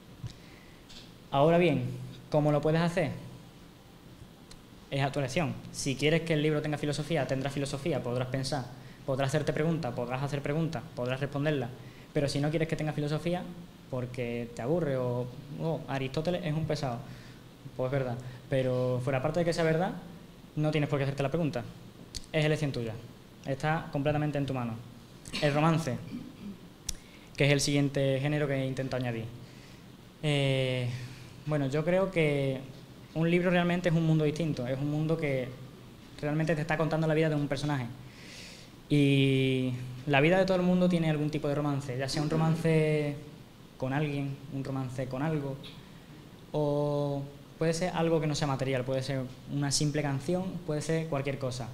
Ahora bien, ¿cómo lo puedes hacer? Es a tu elección. Si quieres que el libro tenga filosofía, tendrás filosofía, podrás pensar, podrás hacerte preguntas, podrás hacer preguntas, podrás responderlas. Pero si no quieres que tenga filosofía, porque te aburre o oh, Aristóteles es un pesado, pues es verdad. Pero fuera parte de que sea verdad, no tienes por qué hacerte la pregunta. Es elección tuya. Está completamente en tu mano. El romance, que es el siguiente género que intento añadir. Eh, bueno, yo creo que un libro realmente es un mundo distinto. Es un mundo que realmente te está contando la vida de un personaje. Y la vida de todo el mundo tiene algún tipo de romance, ya sea un romance con alguien, un romance con algo, o puede ser algo que no sea material, puede ser una simple canción, puede ser cualquier cosa.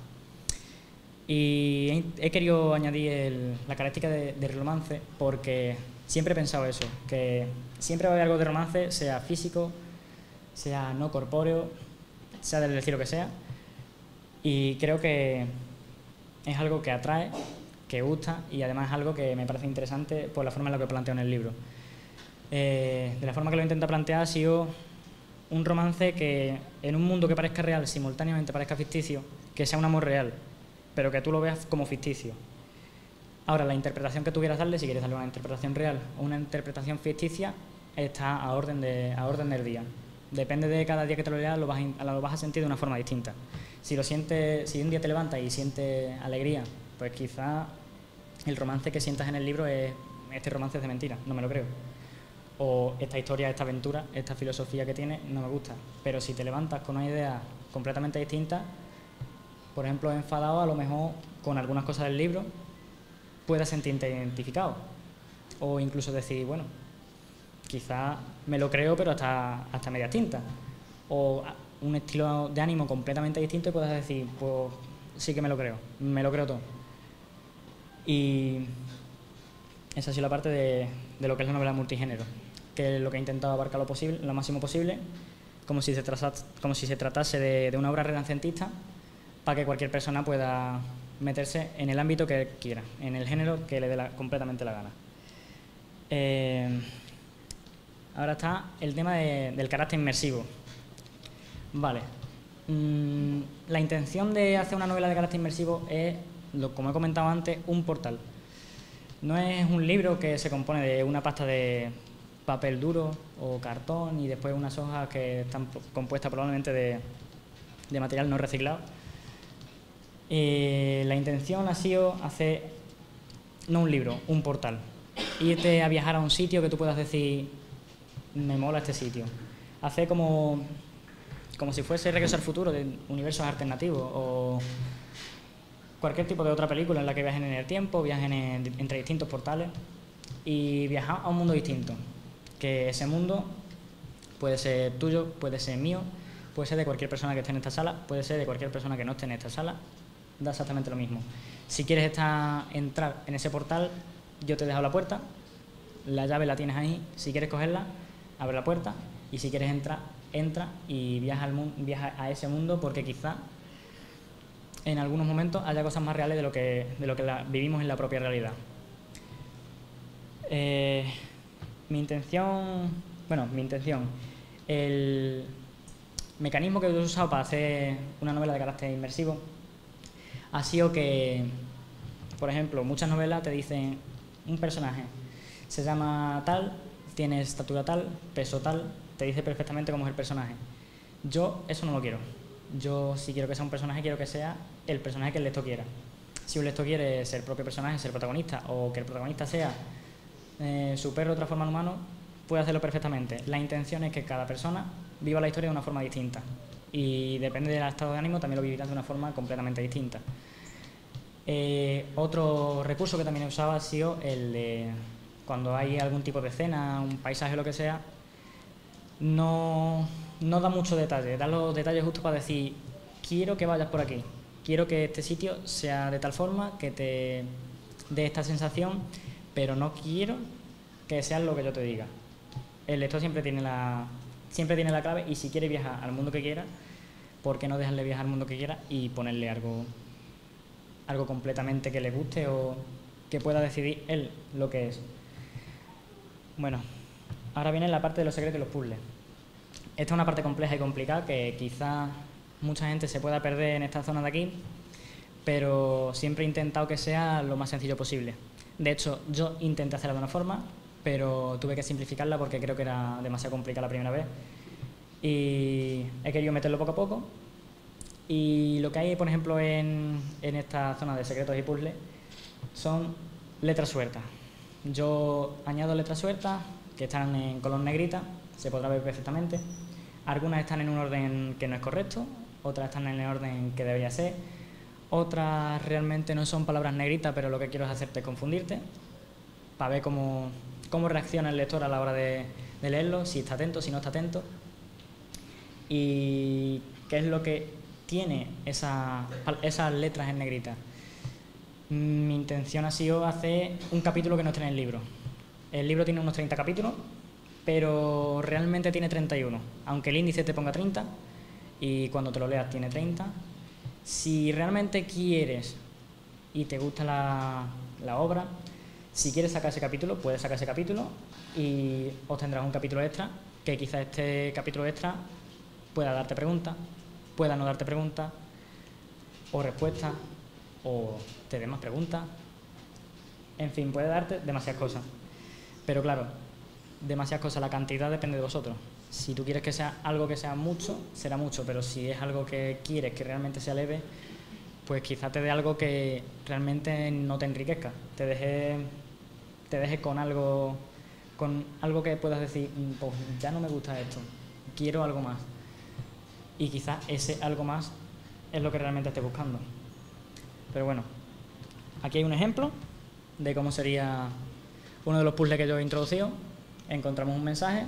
Y he, he querido añadir el, la característica de, de romance porque siempre he pensado eso, que siempre va a haber algo de romance, sea físico, sea no corpóreo, sea del estilo que sea, y creo que es algo que atrae, que gusta y además es algo que me parece interesante por la forma en la que planteo en el libro. Eh, de la forma que lo intenta plantear ha sido un romance que en un mundo que parezca real, simultáneamente parezca ficticio, que sea un amor real, pero que tú lo veas como ficticio. Ahora, la interpretación que tú quieras darle, si quieres darle una interpretación real o una interpretación ficticia, está a orden, de, a orden del día. Depende de cada día que te lo leas, lo vas, a, lo vas a sentir de una forma distinta. Si, lo sientes, si un día te levantas y sientes alegría, pues quizá el romance que sientas en el libro es este romance es de mentira, no me lo creo. O esta historia, esta aventura, esta filosofía que tiene, no me gusta. Pero si te levantas con una idea completamente distinta, por ejemplo, enfadado, a lo mejor con algunas cosas del libro, puedas sentirte identificado. O incluso decir, bueno, quizá me lo creo, pero hasta, hasta media tinta. O un estilo de ánimo completamente distinto y puedas decir, pues sí que me lo creo, me lo creo todo. Y esa ha sido la parte de, de lo que es la novela multigénero, que es lo que he intentado abarcar lo posible, lo máximo posible, como si se tratase, como si se tratase de, de una obra renacentista, para que cualquier persona pueda meterse en el ámbito que quiera, en el género que le dé la, completamente la gana. Eh, ahora está el tema de, del carácter inmersivo. Vale. Mm, la intención de hacer una novela de carácter inmersivo es, lo, como he comentado antes, un portal. No es un libro que se compone de una pasta de papel duro o cartón y después unas hojas que están compuestas probablemente de, de material no reciclado. Eh, la intención ha sido hacer, no un libro, un portal. Irte a viajar a un sitio que tú puedas decir, me mola este sitio. Hacer como, como si fuese Regreso al Futuro, de universos alternativos, o cualquier tipo de otra película en la que viajen en el tiempo, viajen en, entre distintos portales y viajar a un mundo distinto. Que ese mundo puede ser tuyo, puede ser mío, puede ser de cualquier persona que esté en esta sala, puede ser de cualquier persona que no esté en esta sala, da exactamente lo mismo. Si quieres estar, entrar en ese portal, yo te he dejado la puerta, la llave la tienes ahí, si quieres cogerla, abre la puerta, y si quieres entrar, entra y viaja, al mundo, viaja a ese mundo, porque quizá en algunos momentos haya cosas más reales de lo que, de lo que la, vivimos en la propia realidad. Eh, mi intención, bueno, mi intención, el mecanismo que he usado para hacer una novela de carácter inmersivo ha sido que, por ejemplo, muchas novelas te dicen un personaje se llama tal, tiene estatura tal, peso tal, te dice perfectamente cómo es el personaje. Yo eso no lo quiero. Yo, si quiero que sea un personaje, quiero que sea el personaje que el lector quiera. Si un lector quiere ser el propio personaje, ser protagonista, o que el protagonista sea eh, su perro de otra forma humano, puede hacerlo perfectamente. La intención es que cada persona viva la historia de una forma distinta. Y depende del estado de ánimo, también lo vivirás de una forma completamente distinta. Eh, otro recurso que también he usado ha sido el de cuando hay algún tipo de escena, un paisaje o lo que sea, no, no da mucho detalle, da los detalles justos para decir, quiero que vayas por aquí, quiero que este sitio sea de tal forma que te dé esta sensación, pero no quiero que sea lo que yo te diga. El lector siempre tiene la, siempre tiene la clave, y si quiere viajar al mundo que quiera, ¿por qué no dejarle viajar al mundo que quiera y ponerle algo, algo completamente que le guste o que pueda decidir él lo que es? Bueno, ahora viene la parte de los secretos y los puzzles. Esta es una parte compleja y complicada que quizá mucha gente se pueda perder en esta zona de aquí, pero siempre he intentado que sea lo más sencillo posible. De hecho, yo intenté hacerla de una forma, pero tuve que simplificarla porque creo que era demasiado complicada la primera vez. Y he querido meterlo poco a poco. Y lo que hay, por ejemplo, en, en esta zona de secretos y puzzles son letras sueltas. Yo añado letras sueltas que están en color negrita, se podrá ver perfectamente. Algunas están en un orden que no es correcto, otras están en el orden que debería ser, otras realmente no son palabras negritas, pero lo que quiero es hacerte confundirte, para ver cómo, cómo reacciona el lector a la hora de, de leerlo, si está atento, si no está atento, y qué es lo que tiene esa, esas letras en negrita. Mi intención ha sido hacer un capítulo que no esté en el libro. El libro tiene unos treinta capítulos, pero realmente tiene treinta y uno, aunque el índice te ponga treinta y cuando te lo leas tiene treinta. Si realmente quieres y te gusta la, la obra, si quieres sacar ese capítulo, puedes sacar ese capítulo y obtendrás un capítulo extra, que quizás este capítulo extra pueda darte preguntas, pueda no darte preguntas o respuestas, o te dé más preguntas, en fin, puede darte demasiadas cosas. Pero claro, demasiadas cosas, la cantidad depende de vosotros. Si tú quieres que sea algo que sea mucho, será mucho, pero si es algo que quieres que realmente sea leve, pues quizá te dé algo que realmente no te enriquezca, te deje, te deje con algo, con algo que puedas decir, pues ya no me gusta esto, quiero algo más. Y quizás ese algo más es lo que realmente estés buscando. Pero bueno, aquí hay un ejemplo de cómo sería uno de los puzzles que yo he introducido. Encontramos un mensaje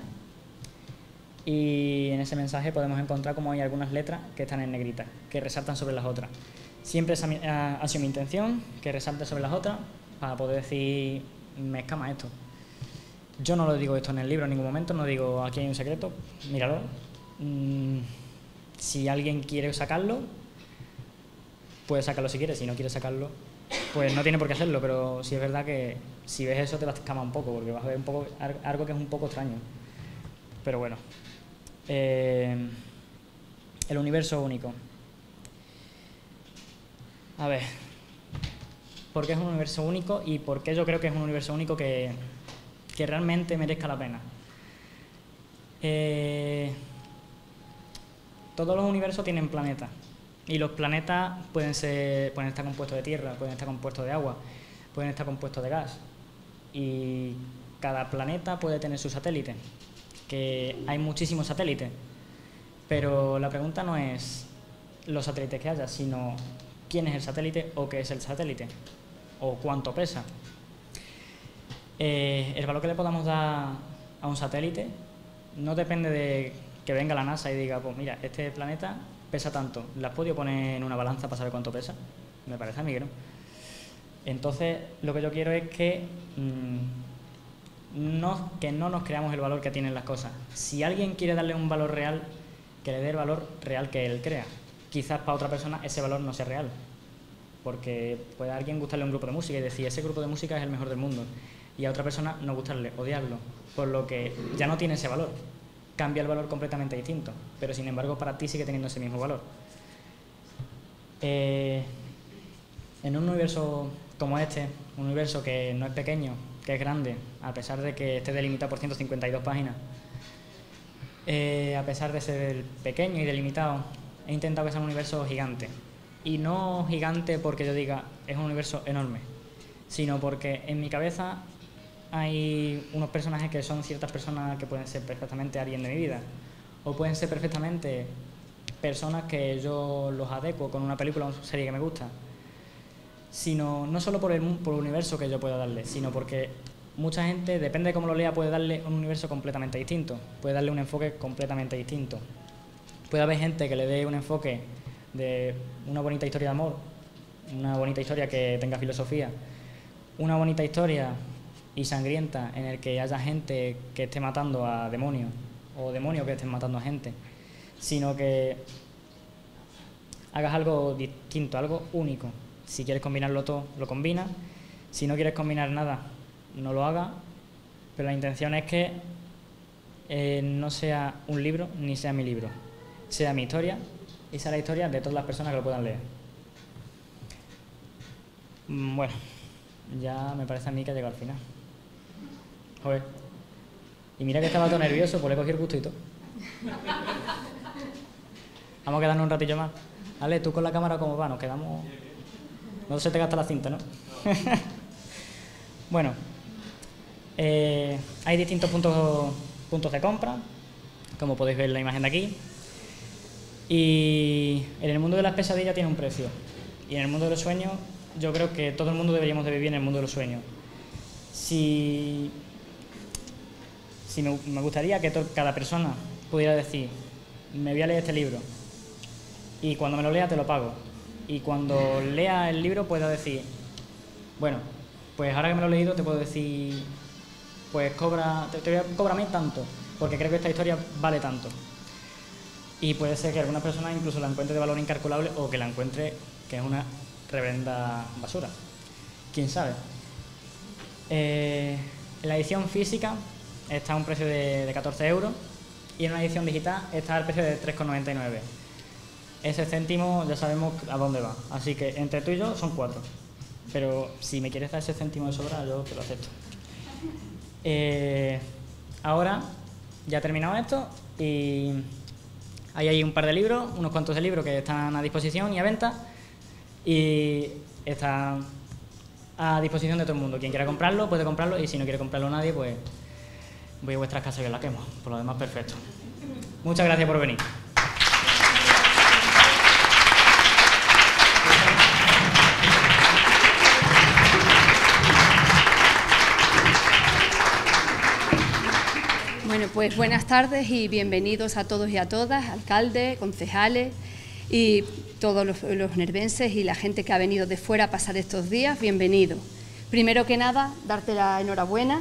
y en ese mensaje podemos encontrar como hay algunas letras que están en negrita, que resaltan sobre las otras. Siempre esa ha, ha sido mi intención, que resalte sobre las otras, para poder decir, me escama esto. Yo no lo digo esto en el libro en ningún momento, no digo aquí hay un secreto, míralo. Mm, si alguien quiere sacarlo, puede sacarlo si quiere, si no quiere sacarlo, pues no tiene por qué hacerlo, pero sí es verdad que si ves eso te vas a escamar un poco, porque vas a ver un poco, algo que es un poco extraño. Pero bueno, eh, el universo único. A ver, ¿por qué es un universo único y por qué yo creo que es un universo único que, que realmente merezca la pena? Eh, todos los universos tienen planetas y los planetas pueden, ser, pueden estar compuestos de tierra, pueden estar compuestos de agua, pueden estar compuestos de gas y cada planeta puede tener su satélite, que hay muchísimos satélites, pero la pregunta no es los satélites que haya, sino quién es el satélite o qué es el satélite o cuánto pesa. Eh, el valor que le podamos dar a un satélite no depende de que venga la NASA y diga, pues mira, este planeta pesa tanto, ¿la has podido poner en una balanza para saber cuánto pesa? Me parece a mí que no. Entonces, lo que yo quiero es que, mmm, no, que no nos creamos el valor que tienen las cosas. Si alguien quiere darle un valor real, que le dé el valor real que él crea. Quizás para otra persona ese valor no sea real, porque puede a alguien gustarle un grupo de música y decir, ese grupo de música es el mejor del mundo, y a otra persona no gustarle, odiarlo, por lo que ya no tiene ese valor. Cambia el valor completamente distinto, pero sin embargo para ti sigue teniendo ese mismo valor. Eh, en un universo como este, un universo que no es pequeño, que es grande, a pesar de que esté delimitado por ciento cincuenta y dos páginas, eh, a pesar de ser pequeño y delimitado, he intentado que sea un universo gigante. Y no gigante porque yo diga, es un universo enorme, sino porque en mi cabeza hay unos personajes que son ciertas personas que pueden ser perfectamente alguien de mi vida, o pueden ser perfectamente personas que yo los adecuo con una película o una serie que me gusta, sino no solo por el, por el universo que yo pueda darle, sino porque mucha gente, depende de cómo lo lea, puede darle un universo completamente distinto, puede darle un enfoque completamente distinto. Puede haber gente que le dé un enfoque de una bonita historia de amor, una bonita historia que tenga filosofía, una bonita historia y sangrienta en el que haya gente que esté matando a demonios o demonios que estén matando a gente, sino que hagas algo distinto, algo único. Si quieres combinarlo todo, lo combinas. Si no quieres combinar nada, no lo hagas. Pero la intención es que eh, no sea un libro ni sea mi libro, sea mi historia y sea la historia de todas las personas que lo puedan leer. Bueno, ya me parece a mí que ha llegado al final. Joder. Y mira que estaba todo nervioso, pues le cogí el gusto y todo. Vamos a quedarnos un ratillo más. Ale, tú con la cámara, ¿cómo va? Nos quedamos... No se te gasta la cinta, ¿no? Bueno, eh, hay distintos puntos, puntos de compra, como podéis ver en la imagen de aquí. Y en el mundo de las pesadillas tiene un precio. Y en el mundo de los sueños, yo creo que todo el mundo deberíamos de vivir en el mundo de los sueños. Si, si me, me gustaría que to, cada persona pudiera decir, me voy a leer este libro, y cuando me lo lea te lo pago. Y cuando lea el libro pueda decir, bueno, pues ahora que me lo he leído te puedo decir, pues cobra, te, te, cóbrame tanto, porque creo que esta historia vale tanto. Y puede ser que alguna persona incluso la encuentre de valor incalculable o que la encuentre que es una reverenda basura. ¿Quién sabe? Eh, en la edición física está a un precio de, de catorce euros y en una edición digital está al precio de tres con noventa y nueve. Ese céntimo ya sabemos a dónde va, así que entre tú y yo son cuatro. Pero si me quieres dar ese céntimo de sobra, yo te lo acepto. Eh, ahora ya he terminado esto y hay ahí un par de libros, unos cuantos de libros que están a disposición y a venta y están a disposición de todo el mundo. Quien quiera comprarlo puede comprarlo y si no quiere comprarlo nadie, pues voy a vuestras casas y os la quemo. Por lo demás, perfecto. Muchas gracias por venir. Bueno, pues buenas tardes y bienvenidos a todos y a todas, alcaldes, concejales y todos los, los nervenses y la gente que ha venido de fuera a pasar estos días, bienvenido. Primero que nada, darte la enhorabuena.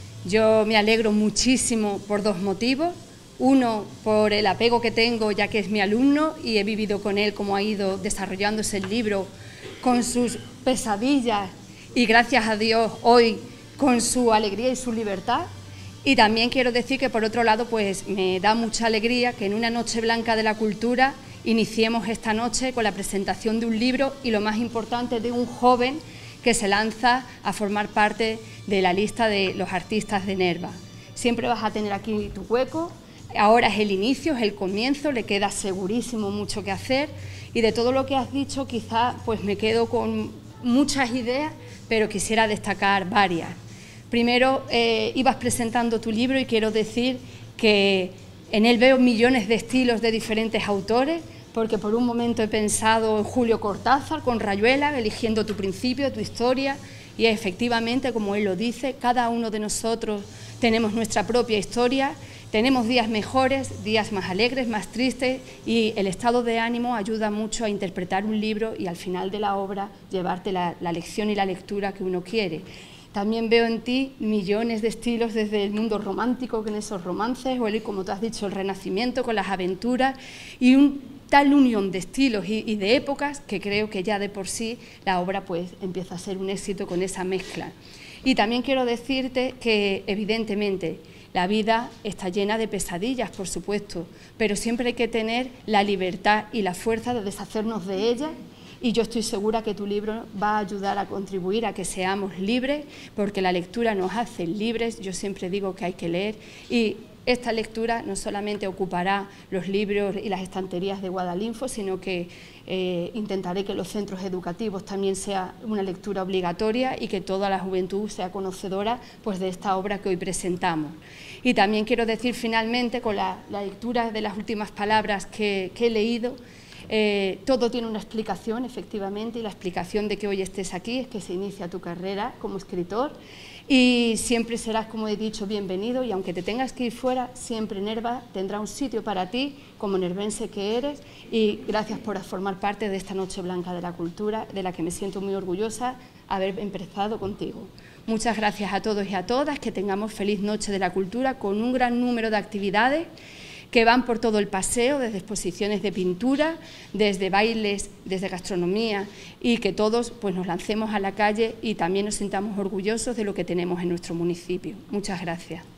Yo me alegro muchísimo por dos motivos. Uno, por el apego que tengo, ya que es mi alumno y he vivido con él cómo ha ido desarrollándose el libro, con sus pesadillas y, gracias a Dios, hoy con su alegría y su libertad. Y también quiero decir que, por otro lado, pues me da mucha alegría que en una Noche Blanca de la Cultura iniciemos esta noche con la presentación de un libro y, lo más importante, de un joven que se lanza a formar parte de la lista de los artistas de Nerva. Siempre vas a tener aquí tu hueco. Ahora es el inicio, es el comienzo, le queda segurísimo mucho que hacer, y de todo lo que has dicho quizá pues me quedo con muchas ideas, pero quisiera destacar varias. Primero, eh, ibas presentando tu libro y quiero decir que en él veo millones de estilos de diferentes autores, porque por un momento he pensado en Julio Cortázar con Rayuela, eligiendo tu principio, tu historia, y efectivamente, como él lo dice, cada uno de nosotros tenemos nuestra propia historia. Tenemos días mejores, días más alegres, más tristes, y el estado de ánimo ayuda mucho a interpretar un libro y al final de la obra llevarte la, la lección y la lectura que uno quiere. También veo en ti millones de estilos, desde el mundo romántico con esos romances, o el, como tú has dicho, el Renacimiento con las aventuras, y un tal unión de estilos y, y de épocas que creo que ya de por sí la obra pues empieza a ser un éxito con esa mezcla. Y también quiero decirte que, evidentemente, la vida está llena de pesadillas, por supuesto, pero siempre hay que tener la libertad y la fuerza de deshacernos de ellas, y yo estoy segura que tu libro va a ayudar a contribuir a que seamos libres, porque la lectura nos hace libres. Yo siempre digo que hay que leer, y esta lectura no solamente ocupará los libros y las estanterías de Guadalinfo, sino que eh, intentaré que los centros educativos también sea una lectura obligatoria y que toda la juventud sea conocedora pues, de esta obra que hoy presentamos. Y también quiero decir finalmente, con la, la lectura de las últimas palabras que, que he leído, eh, todo tiene una explicación, efectivamente, y la explicación de que hoy estés aquí es que se inicia tu carrera como escritor. Y siempre serás, como he dicho, bienvenido, y aunque te tengas que ir fuera, siempre Nerva tendrá un sitio para ti, como nervense que eres, y gracias por formar parte de esta Noche Blanca de la Cultura, de la que me siento muy orgullosa haber empezado contigo. Muchas gracias a todos y a todas, que tengamos feliz Noche de la Cultura con un gran número de actividades que van por todo el paseo, desde exposiciones de pintura, desde bailes, desde gastronomía, y que todos pues, nos lancemos a la calle y también nos sintamos orgullosos de lo que tenemos en nuestro municipio. Muchas gracias.